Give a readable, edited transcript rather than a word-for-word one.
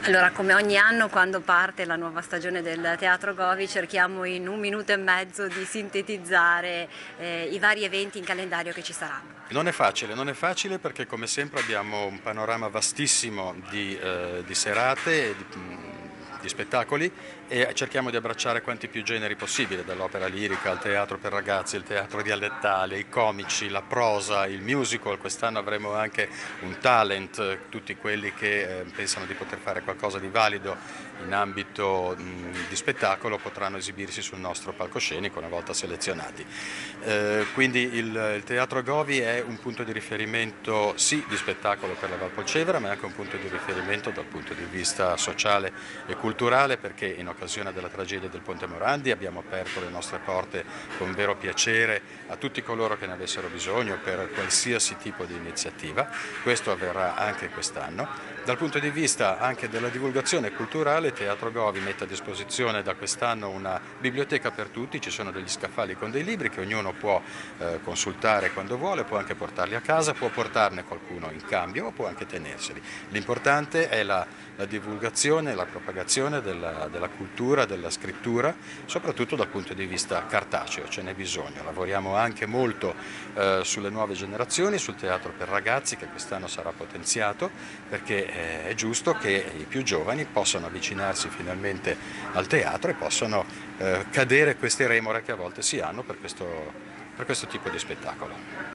Allora, come ogni anno quando parte la nuova stagione del Teatro Govi cerchiamo in 1 minuto e mezzo di sintetizzare i vari eventi in calendario che ci saranno. Non è facile perché come sempre abbiamo un panorama vastissimo di serate, di spettacoli e cerchiamo di abbracciare quanti più generi possibile, dall'opera lirica al teatro per ragazzi, il teatro dialettale, i comici, la prosa, il musical. Quest'anno avremo anche un talent, tutti quelli che pensano di poter fare qualcosa di valido in ambito di spettacolo potranno esibirsi sul nostro palcoscenico una volta selezionati. Quindi il Teatro Govi è un punto di riferimento sì di spettacolo per la Valpolcevera, ma è anche un punto di riferimento dal punto di vista sociale e culturale, perché in occasione della tragedia del Ponte Morandi abbiamo aperto le nostre porte con vero piacere a tutti coloro che ne avessero bisogno per qualsiasi tipo di iniziativa. Questo avverrà anche quest'anno. Dal punto di vista anche della divulgazione culturale, Teatro Govi mette a disposizione da quest'anno una biblioteca per tutti, ci sono degli scaffali con dei libri che ognuno può consultare quando vuole, può anche portarli a casa, può portarne qualcuno in cambio o può anche tenerseli. L'importante è la divulgazione, la propagazione della cultura, della scrittura, soprattutto dal punto di vista cartaceo, ce n'è bisogno. Lavoriamo anche molto sulle nuove generazioni, sul teatro per ragazzi che quest'anno sarà potenziato, perché è giusto che i più giovani possano avvicinarsi finalmente al teatro e possano cadere queste remore che a volte si hanno per questo tipo di spettacolo.